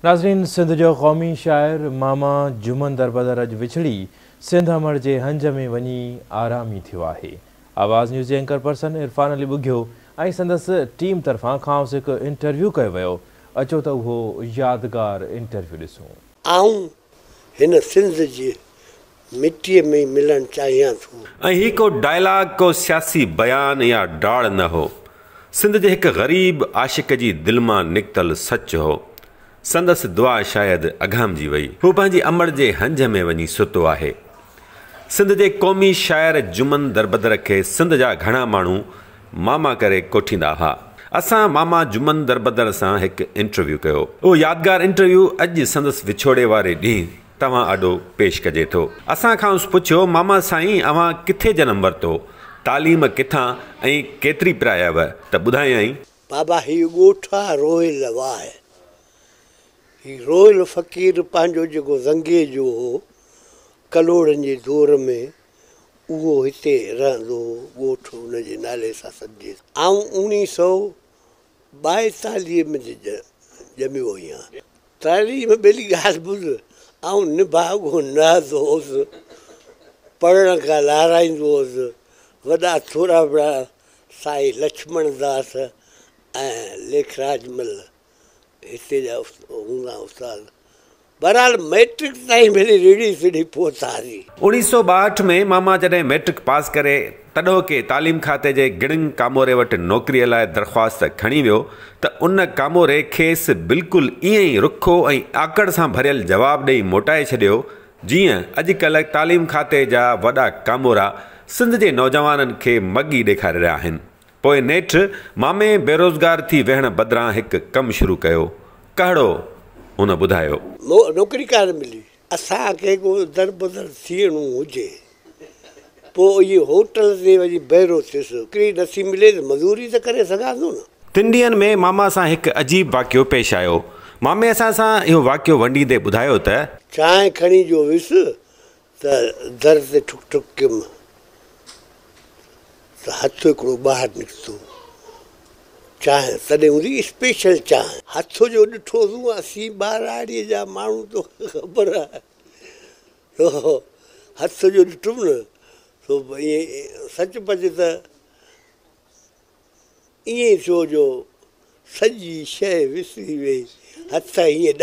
नाज़रीन, सिंध जो क़ौमी शाइर मामा जुमन दरबदर अॼु विछड़ी सिंध अमर जे हंज में वञी आरामी थियो आहे। आवाज़ न्यूज़ जे एंकर पर्सन इरफान अली ॿुघियो ऐं संदसि टीम तरफ़ां खांसि हिकु इंटरव्यू कयो वियो। अचो त उहो यादगार इंटरव्यू ॾिसूं। आऊं हिन सिंध जी मिट्टीअ में मिलणु चाहियां थो। ऐं ही को डायलॉग को सियासी बयान या डाड़ न हो। सिंध जे हिकु ग़रीब आशिक जी दिलि मां निकितल सच हो। संदसि दुआ शायदि अघामिजी वई। हू पंहिंजी अमर जे हंज में वञी सुतो आहे। सिंध जे क़ौमी शाइर जुमन दरबदर खे सिंध जा घणा माण्हू मामा करे कोठींदा हुआ। असां मामा जुमन दरबदर सां हिकु इंटरव्यू कयो। उहो यादगार इंटरव्यू अॼु संदसि विछोड़े वारे ॾींहुं तव्हां आॾो पेश कजे थो। असां खां पुछियो, मामा साईं, अव्हां किथे जनम वरितो, तालीम किथां ऐं केतिरी पिरायव, त ॿुधायई। बाबा ही ॻोठ आहे रोयल वाह। ही रोयल फ़क़ीर पंहिंजो जेको ज़ंगे जो हो कलोड़नि जे दौर में, उहो हिते रहंदो हो। ॻोठ हुनजे नाले सां सॾिजे। आऊं 1942 में ॼमियो आहियां। तालीम ॿेली ॻाल्हि ॿुध, आऊं निभागो नहंदो हुउसि, पढ़ण खां लाराईंदो हुउसि। वॾा थोरा बड़ा साईं लक्ष्मण दास ऐं लेखराज मल हिते जा हूंदा उस्ताद। बहरहाल मैट्रिक ताईं मिली रीढ़ी सीढ़ी पहुतासीं। 1962 में मामा जॾहिं मैट्रिक पास करे तॾहिं के तालीम खाते जे गिड़िंग कामोरे वटि नौकरीअ लाइ दरख़्वास्त खणी वियो त उन कामोरे खेसि बिल्कुलु ईअं ई रुखो ऐं आकड़ सां भरियल जवाबु ॾेई मोटाए छॾियो जीअं अॼुकल्ह तालीम खाते जा वॾा कामोरा सिंध जे नौजवाननि खे मगी ॾेखारे रहिया आहिनि। पोइ नेठि मामे बेरोज़गार थी वेहण बदिरां हिकु कमु शुरू कयो। कहिड़ो, हुन ॿुधायो। नौकरी कान मिली। असांखे को दर बदर थियणो हुजे, पोइ इहे होटल ते वञी बहिरो थियुसि। हिकिड़ी नथी मिले त मज़ूरी त करे सघां थो न। 3 ॾींहंनि में मामा सां हिकु अजीब वाक़ियो पेश आयो। मामे असां सां इहो वाक़ियो वंडींदे ॿुधायो त चांहि खणी जो वियुसि त दर ते ठुक ठुक कयुमि त हथु हिकिड़ो ॿाहिरि निकितो। चांहि तॾहिं हूंदी स्पेशल चांहि। हथ जो ॾिठो तूं, असीं ॿाराड़ीअ जा माण्हू तो ख़बर आहे। हथ जो ॾिठुमि न, तो ईअं सचपच त ईअं थियो जो सॼी शइ विसरी वई। हथ हीअं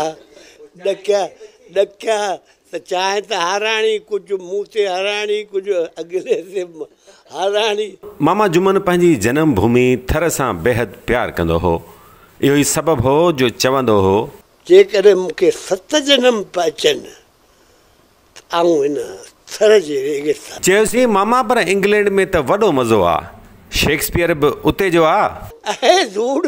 ॾकिया त चांहि त हाराणी, कुझु मूं ते हाराणी, कुझु अॻिले ते हाराणी। मामा जुमन पंहिंजी जनम भूमि थर सां बेहद प्यार कंदो हो। इहो ई सबबु हो जो चवंदो हो, जेकॾहिं मूंखे 7 जनम अचनि त आऊं हिन थर जे रेगिस्तान। चयोसीं, मामा पर इंग्लैंड में त वॾो मज़ो आहे, शेक्सपियर बि उते जो आहे।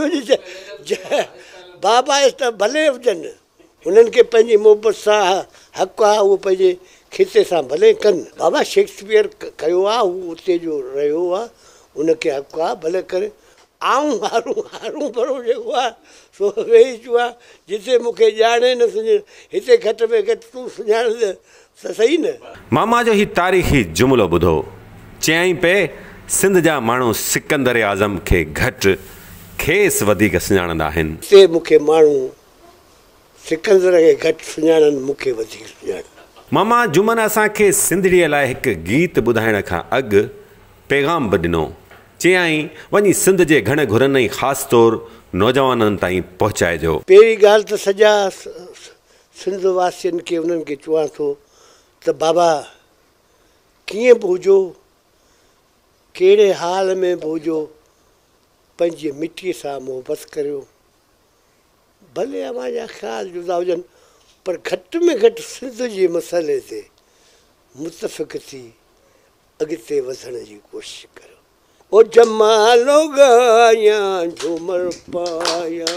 बाबा त भले हुजनि, हुननि खे पंहिंजी मोहबत सां हक़ु आहे, उहो पंहिंजे खिते सां भले कनि। बाबा शेक्सपियर कयो आहे, हू उते जो रहियो आहे, उनखे हक़ु आहे, भले करे। आऊं हारूं भरो जेको आहे सो वेही चुयो आहे। जिते मूंखे ॼाणे न सुञाणे, हिते घटि में घटि तूं सुञाणे त सही न। मामा जो ही तारीख़ी जुमिलो ॿुधो। चयईं पिए, सिंध जा माण्हू सिकंदर आज़म खे घटि, खेसि वधीक सुञाणंदा आहिनि। हिते मूंखे माण्हू सिकंदर खे घटि सुञाणनि, मूंखे वधीक सुञाणनि। मामा जुमन असांखे सिंधड़ीअ लाइ हिकु गीत ॿुधाइण खां अॻु पैगाम बि ॾिनो। चयाईं, वञी सिंध जे घण घुरनि ऐं ख़ासि तौरु नौजवाननि ताईं पहुचाइजो। पहिरीं ॻाल्हि त सॼा सिंध वासियुनि खे उन्हनि खे चवां थो त बाबा कीअं बि हुजो, कहिड़े हाल में बि हुजो, पंहिंजी मिटीअ सां मोहबत करियो। भले अव्हां जा ख़्याल जुदा हुजनि, पर घटि में घटि सिंध जे मसइले ते मुतफ़िक़ थी अॻिते वधण जी कोशिशि करियो। ओ जमालो गाया झूमर पाया,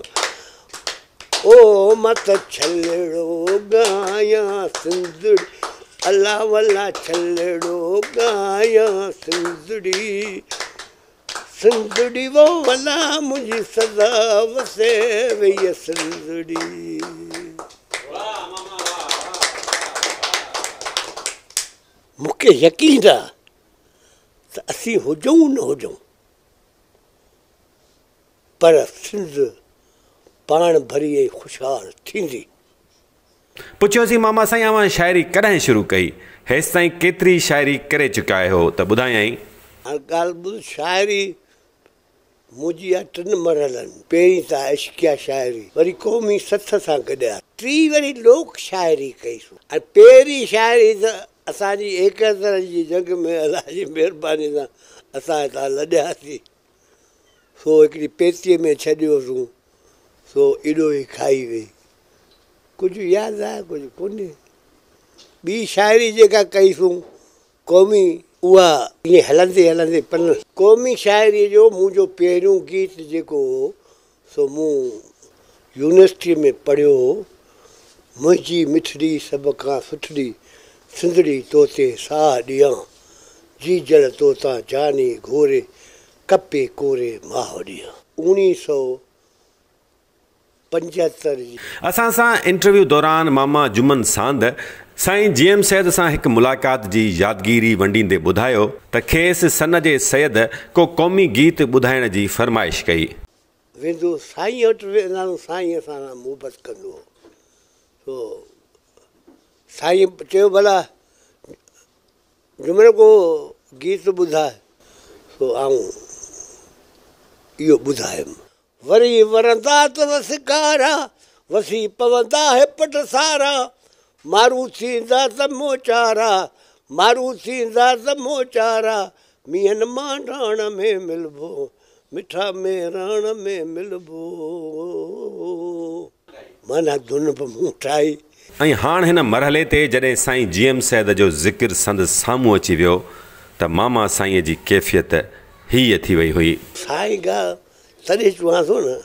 ओ मत छलड़ो गाया सिंधड़ी, अला वला छलड़ो गाया सिंधड़ी, सिंधड़ी वो वला मुझी सदा वसे वही सिंधड़ी। मूंखे यकीन आहे त असीं हुजूं न हुजूं, पर सिंध पाण भरी ऐं ख़ुशहाल थींदी। पुछियोसीं मामा साईं अवां शाइरी कॾहिं शुरू कई, हेसि ताईं केतिरी शाइरी करे चुका आहियो, त ॿुधायई हाणे ॻाल्हि ॿुध, शाइरी मुंहिंजी आहे 3 मरहलनि। पहिरीं त इश्किया शाइरी, वरी क़ौमी सथ सां गॾिया, टी वरी लोक शाइरी कईसूं। ऐं पहिरीं शाइरी त असांजी 71 जी जंग में अलाह जी महिरबानी सां असां हितां लॾियासीं, सो हिकिड़ी पेतीअ में छॾियोसीं, सो एॾो ई खाई वई। कुझु यादि आहे, कुझु कोन्हे। ॿी शाइरी जेका कईसूं क़ौमी, उहा ईअं हलंदे हलंदे पन। क़ौमी शाइरीअ जो मुंहिंजो पहिरियों गीत जेको हो सो मूं यूनिवर्सिटीअ में पढ़ियो हो। मुंहिंजी मिठड़ी सभ खां सुठड़ी सिंधड़ी तोते साह ॾियां, जी जल तोता जानी घोरे कपे कोरे माह ॾियां। 1975 जी। असां सां इंटरव्यू दौरान मामा जुमन सांद साईं GM सैद सां हिकु मुलाक़ात जी यादगिरी वंडींदे ॿुधायो त खेसि सन जे सैद को क़ौमी गीत ॿुधाइण जी फरमाइश कई। वेंदो साईं वटि वेंदा, साईं असां सां मुहबत कंदो हो। तो साईं चयो भला जुमन को गीत ॿुधाए, सो आऊं इहो ॿुधायुमि। वरी वरंदा त वसकारा, वसी पवंदा है पट सारा, मारू थींदा त मोचारा, मारू थींदा त मोचारा, मीहन मां ढाण में मिलबो, मिठा में रण में मिलबो। माना धुन बि मूं ठाही। ऐं हाणे हिन मरहले ते जॾहिं साईं GM सैद जो ज़िक्र संदसि साम्हूं अची वियो त मामा साईं जी कैफ़ियत हीअ थी वई हुई। साईं गा तॾहिं चवां थो न,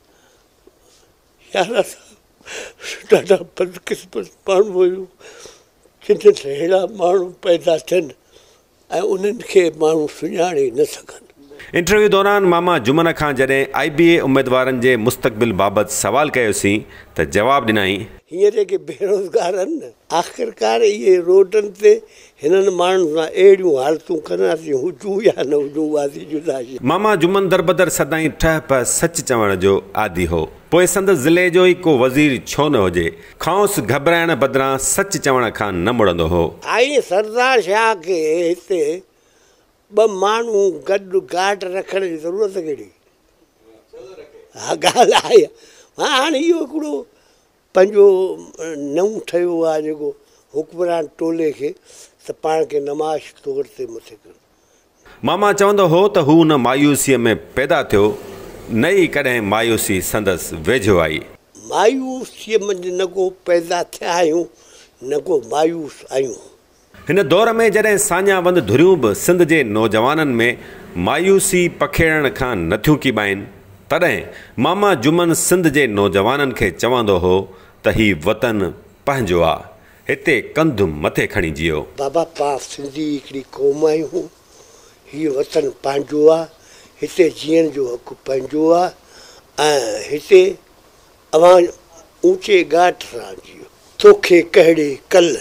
यार ॾाढा बदकिस्मत माण्हू हुयूं, जिन अहिड़ा माण्हू पैदा थियनि ऐं उन्हनि खे माण्हू सुञाणे न सघनि। इंटरव्यू दौरान मामा जुमन खां जॾहिं IBA उम्मीदवारनि जे मुस्तक़बिल बाबति सवाल कयोसीं त जवाबु ॾिनई, हीअं जेके बेरोज़गार आहिनि न, आख़िरकार इहे रोडनि ते हिननि माण्हुनि सां अहिड़ियूं हालतूं कंदासीं, हुजूं या न हुजूं वादी जुदा। मामा जुमन दरबदर सदाईं ठहप सच चवण जो आदि हो। पोइ संदसि ज़िले जो ई को वज़ीर छो न हुजे, खौंस घबराइण बदिरां सच चवण खां न मुड़ंदो हो। आई सरदार शाह खे हिते 2 माण्हू गॾु गार्ड रखण जी ज़रूरत कहिड़ी? हा ॻाल्हि आहे। हाणे इहो हिकिड़ो पंहिंजो नओं ठहियो आहे जेको हुकमरान टोले खे, त पाण खे नमाज़ तौर ते मथे कनि। मामा चवंदो हो त हू न मायूसीअ में पैदा थियो, न ई कॾहिं मायूसी संदसि वेझो आई। मायूसीअ मंझि न को पैदा थिया आहियूं, न को मायूस आहियूं। हिन दौर में जॾहिं साञा वंद धुरियूं बि सिंध जे नौजवाननि में मायूसी पखेड़ण खां नथियूं कीबाइनि, तॾहिं मामा जुमन सिंध जे नौजवाननि खे चवंदो हो त हीउ वतन पंहिंजो आहे, हिते कंधु मथे खणी जियो। बाबा पाण सिंधी हिकिड़ी क़ौम आहियूं, हीउ वतन पंहिंजो आहे, हिते जीअण जो हक़ु पंहिंजो आहे, ऐं हिते अवां ऊचे घाट सां जियो। तोखे कहिड़े कल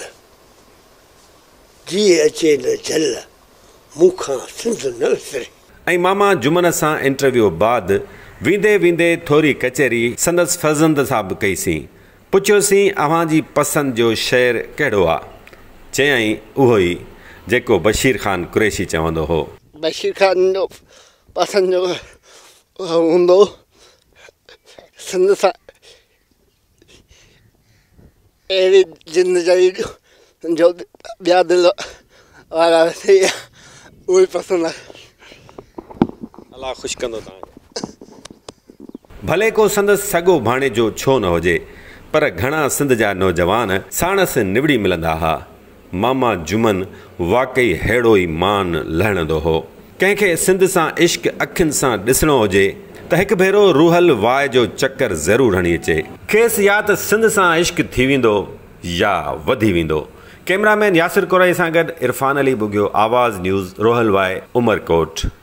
जी अचे न झल, मूंखां सिंध न विसरे। ऐं मामा जुमन सां इंटरव्यू बाद वेंदे वेंदे थोरी कचहरी संदसि फर्ज़ंद सां बि कईसीं। पुछियोसीं अव्हां जी पसंदि जो शेर कहिड़ो आहे? चयईं उहो ई जेको बशीर ख़ान कुरैशी चवंदो हो। बशीर ख़ान जो पसंदि जो हूंदो सिंध सां अहिड़ी ज़िंदगी जो ॿिया दिलि वारा थी उहो ई पसंदि आहे। अलाह ख़ुशि कंदो तव्हांखे। भले को संदसि सॻो भाणे जो छो न हुजे, पर घणा सिंध जा नौजवान साणसि निवड़ी मिलंदा हुआ। मामा जुमन वाक़ई अहिड़ो ई मान लहणंदो हो। कंहिंखे सिंध सां इश्क अखियुनि सां ॾिसणो हुजे त हिकु भेरो रूहल वाय जो चकर ज़रूरु हणी अचे। खेसि या त सिंध सां इश्क थी वेंदो या वधी वेंदो। कैमरामैन यासिर कुरैशी सां गॾु इरफान अली बुगियो, आवाज़ न्यूज़, रोहल वाय, उमरकोट।